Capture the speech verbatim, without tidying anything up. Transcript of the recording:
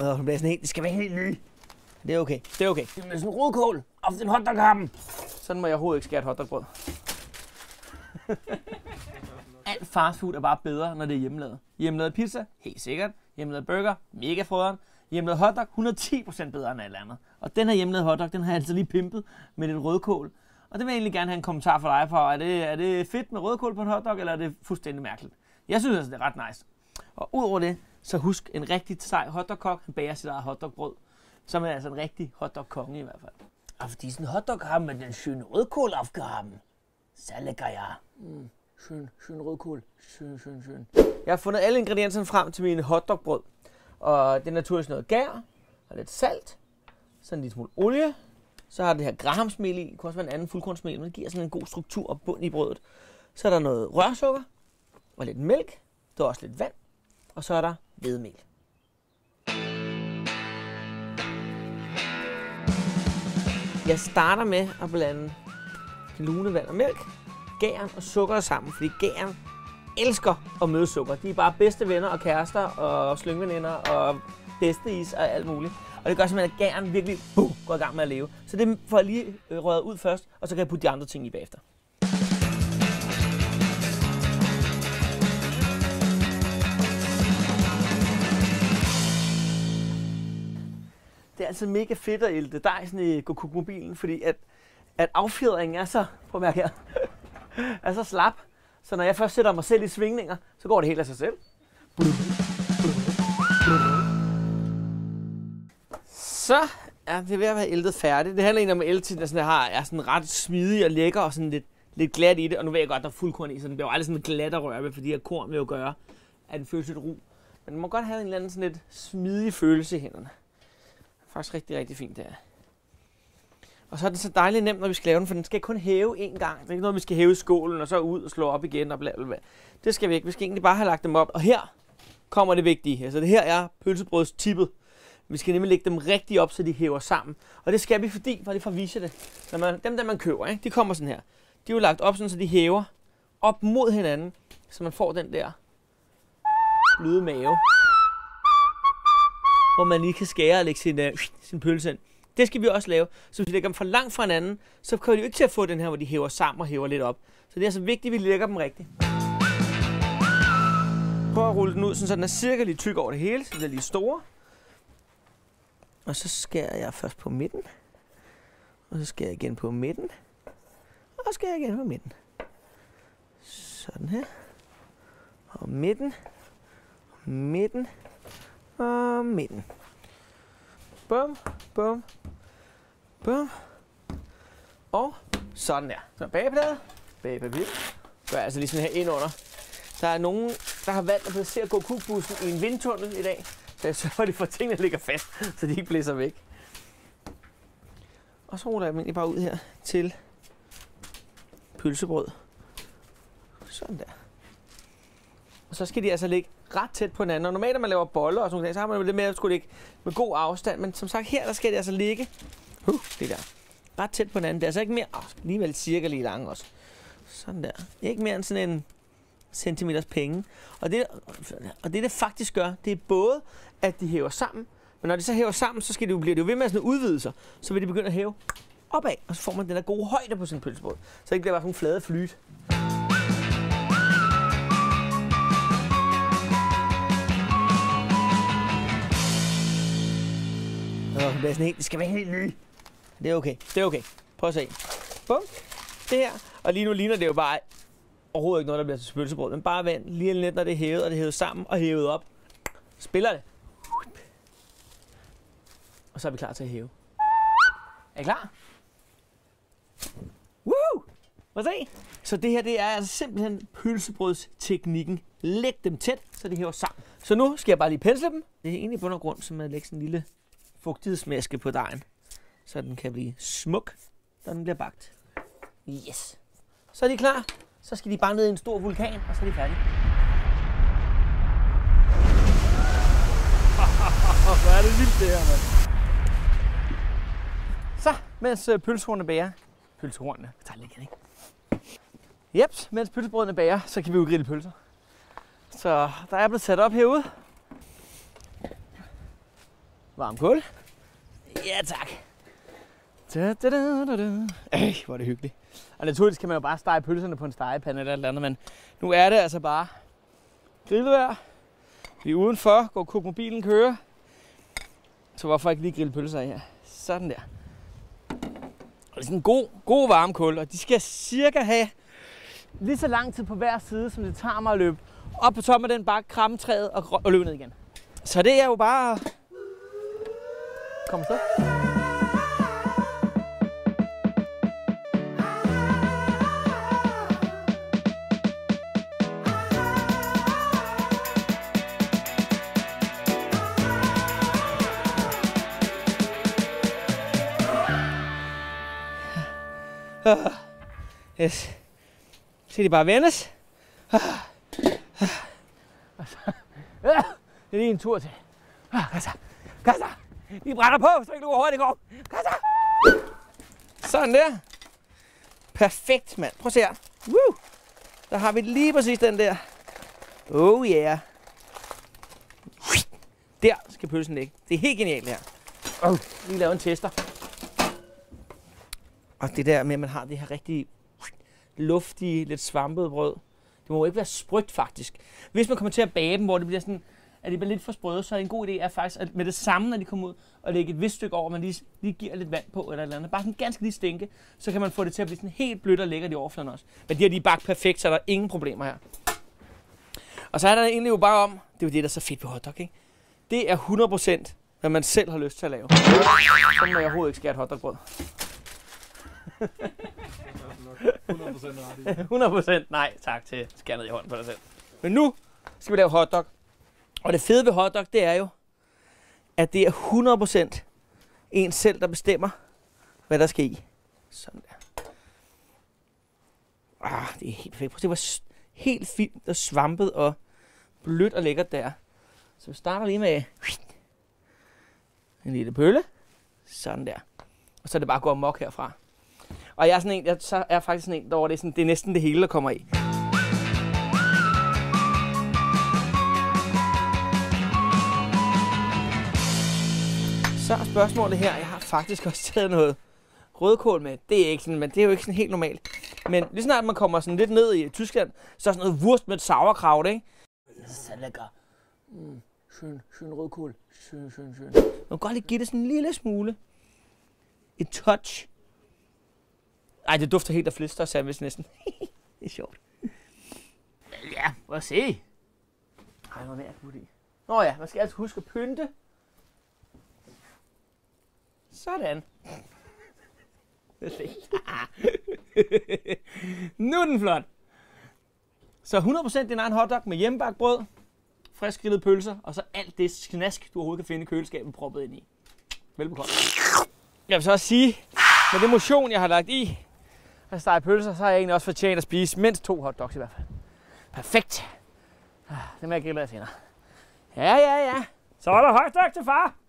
Og hun bliver sådan helt, det skal være helt ny. Det er okay, det er okay. Det er sådan en rødkål og en hotdog-harpen. Sådan må jeg overhovedet ikke skære et hotdogbrød. Alt fastfood er bare bedre, når det er hjemmelavet. Hjemmelavet pizza, helt sikkert. Hjemmelavet burger, mega frøderen. Hjemmelavet hotdog, hundrede og ti procent bedre end alt andet. Og den her hjemmelavede hotdog, den har jeg altså lige pimpet med lidt rødkål. Og det vil jeg egentlig gerne have en kommentar fra dig på. Er det, er det fedt med rødkål på en hotdog, eller er det fuldstændig mærkeligt? Jeg synes altså, det er ret nice. Og udover det, så husk en rigtig sej hotdogkok, han bager sit eget hotdogbrød. Så er man altså en rigtig hotdog-konge i hvert fald. Og fordi sådan en hotdog-harpen med den schöne rødkål aufgehaben. Så lækker jeg. Mm, schön, schön rødkål. Schön, schön, schön. Jeg har fundet alle ingredienserne frem til mine hotdogbrød. Og det er naturligvis noget gær, og lidt salt, så en lille smule olie. Så har det her grahamsmel i, det kunne også være en anden fuldkornsmel, men det giver sådan en god struktur og bund i brødet. Så er der noget rørsukker, og lidt mælk, der er også lidt vand, og så er der hvedemel. Jeg starter med at blande lunevand og mælk, gæren og sukker sammen, fordi gæren elsker at møde sukker. De er bare bedste venner og kærester og slyngveninder og bedsteis og alt muligt. Og det gør simpelthen, at gæren virkelig boom, går i gang med at leve. Så det får jeg lige røret ud først, og så kan jeg putte de andre ting i bagefter. Det er altså mega fedt at ælte dejsen i GoCook-mobilen, fordi at, at affjedringen er så, prøv at mærke her, er så slap. Så når jeg først sætter mig selv i svingninger, så går det helt af sig selv. Så er det ved at være æltet færdigt. Det handler egentlig om, at ælte til, der har, er sådan ret smidig og lækker og sådan lidt, lidt glat i det. Og nu ved jeg godt, at der er fuldkorn i, så den bliver jo aldrig sådan glat at røre ved, fordi at korn vil jo gøre, at den føles lidt ru. Men den må godt have en eller anden sådan lidt smidig følelse i hænderne. Det er faktisk rigtig, rigtig fint det her. Og så er det så dejligt nemt, når vi skal lave den, for den skal kun hæve en gang. Det er ikke noget, vi skal hæve i skålen og så ud og slå op igen og bla bla bla. Det skal vi ikke. Vi skal egentlig bare have lagt dem op. Og her kommer det vigtige. Altså det her er pølsebrødstippet. Vi skal nemlig lægge dem rigtig op, så de hæver sammen. Og det skal vi, fordi, for det for at vise det. Når man, dem, der man køber, ikke, de kommer sådan her. De er jo lagt op, sådan, så de hæver op mod hinanden, så man får den der bløde mave, hvor man lige kan skære og lægge sin, uh, sin pølse ind. Det skal vi også lave. Så hvis vi lægger dem for langt fra hinanden, så kommer de jo ikke til at få den her, hvor de hæver sammen og hæver lidt op. Så det er altså vigtigt, at vi lægger dem rigtigt. Prøv at rulle den ud, så den er cirka lige tyk over det hele, så den er lige store. Og så skærer jeg først på midten. Og så skærer jeg igen på midten. Og så skærer jeg igen på midten. Sådan her. Og midten. Og midten. Og midten. Bum, bum, bum. Og sådan der. Så bageplade, bagepapir. Gør jeg altså lige sådan her ind under. Der er nogen, der har valgt at placere GoCook-bussen i en vindtunnel i dag. Så jeg sørger for, at de får tingene ligger fast, så de ikke blæser væk. Og så ruller jeg dem egentlig bare ud her til pølsebrød. Sådan der. Og så skal de altså ligge ret tæt på hinanden. Og normalt, når man laver boller og sådan noget, så har man det med at skulle ligge med god afstand. Men som sagt, her der skal de altså ligge uh, det der. Ret tæt på hinanden. Det er altså ikke mere, oh, alligevel cirka lige lang også. Sådan der. Ikke mere end sådan en centimeters penge. Og det, og det, det faktisk gør, det er både, at de hæver sammen. Men når de så hæver sammen, så skal det jo blive det jo ved med at sådan udvide sig. Så vil de begynde at hæve opad. Og så får man den der gode højde på sin pølsebrød. Så det ikke bliver bare sådan en flade flyt. Og det bliver sådan helt, det skal være helt ny. Det er okay, det er okay. Prøv at se. Bum. Det her. Og lige nu ligner det jo bare overhovedet ikke noget, der bliver til pølsebrød. Men bare vent lige lidt, når det er hævet, og det er hævet sammen og hævet op. Spiller det. Og så er vi klar til at hæve. Er I klar? Woo! Prøv at se. Så det her, det er altså simpelthen pølsebrødsteknikken. Læg dem tæt, så de hæver sammen. Så nu skal jeg bare lige pensle dem. Det er egentlig på grund af grund, som at lægge sådan en lille fugtighedsmaske på dejen, så den kan blive smuk, når den bliver bagt. Yes. Så er de klar. Så skal de bare ned i en stor vulkan, og så er de færdige. Hvor er det vildt det her, mand. Så, mens pølsehornene bager. Pølsehornene, vi tager lidt igen, ikke? Jeps, mens pølsebrødene bager, så kan vi jo grille pølser. Så der er blevet sat op herude. Varm kul. Ja, tak. Da, da, da, da, da. Ej, hvor er det hyggeligt. Og naturligvis kan man jo bare stege pølserne på en stegepande eller et eller andet, men nu er det altså bare grillvejr. Vi er udenfor, går kokmobilen kører. Så hvorfor ikke lige grille pølser af her? Sådan der. Og det er sådan en god, god varme kul, og de skal cirka have lige så lang tid på hver side, som det tager mig at løbe op på toppen af den bakke, kramme træet og, og løbe ned igen. Så det er jo bare... Kom afsted. Uh, yes. Så de bare vendes. Uh, uh, uh, det er lige en tur til. Uh, kom så. Kom så. Vi brænder på, så ikke du overhovedet det går. Kom så. Sådan der. Perfekt, mand. Prøv at se her. Woo. Der har vi lige præcis den der. Oh yeah. Der skal pølsen ligge. Det er helt genialt her. Oh, lige lave en tester. Og det der med, at man har det her rigtig luftige, lidt svampede brød. Det må jo ikke være sprødt, faktisk. Hvis man kommer til at bage dem, hvor det bliver sådan, at det bliver lidt for sprøde, så er en god idé er faktisk, at med det samme, når de kommer ud, og lægge et vist stykke over, man lige, lige giver lidt vand på, eller et eller andet. Bare sådan ganske lige stænke, så kan man få det til at blive sådan helt blødt og lækkert i overfladen også. Men de her, de er bagt perfekt, så er der ingen problemer her. Og så er der egentlig jo bare om, det er jo det, der er så fedt ved hotdog, ikke? Det er hundrede procent, hvad man selv har lyst til at lave. Sådan må jeg overhovedet ikke skære et hotdogbrød. hundrede procent ret i. hundrede procent nej tak til skære ned i hånden på dig selv. Men nu skal vi lave hotdog. Og det fede ved hotdog, det er jo, at det er hundrede procent en selv, der bestemmer, hvad der skal i. Sådan der. Ah, det er helt perfekt. Prøv at se, hvor helt fint og svampet og blødt og lækkert det er. Så vi starter lige med en lille pølle. Sådan der. Og så er det bare at gå amok herfra. Og jeg er sådan en, jeg så er faktisk sådan en, der det er, sådan, det er næsten det hele, der kommer i. Så er spørgsmålet her, jeg har faktisk også taget noget rødkål med. Det er ikke sådan, men det er jo ikke sådan helt normalt. Men lige snart man kommer sådan lidt ned i Tyskland, så er sådan noget wurst med sauerkraut, ikke? Så lækker. Mm, schön, schön rødkål. Schön, schön, schön. Man kan godt lige give det sådan en lille smule. Et touch. Ej, det dufter helt af flister og sandwich næsten. Det er sjovt. Ja, prøv at se. Ej, noget mere at i. Nå ja, man skal altså huske at pynte. Sådan. Nu er den flot. Så hundrede procent din egen hotdog med hjemmebagt brød, frisk grillet pølser, og så alt det snask, du overhovedet kan finde i køleskabet proppet ind i. Velbekomme. Jeg vil så også sige, med den motion, jeg har lagt i, at stege pølser, så har jeg egentlig også fortjent at spise mindst to hotdogs i hvert fald. Perfekt. Det må jeg grille af senere. Ja, ja, ja. Så er der hotdog til far.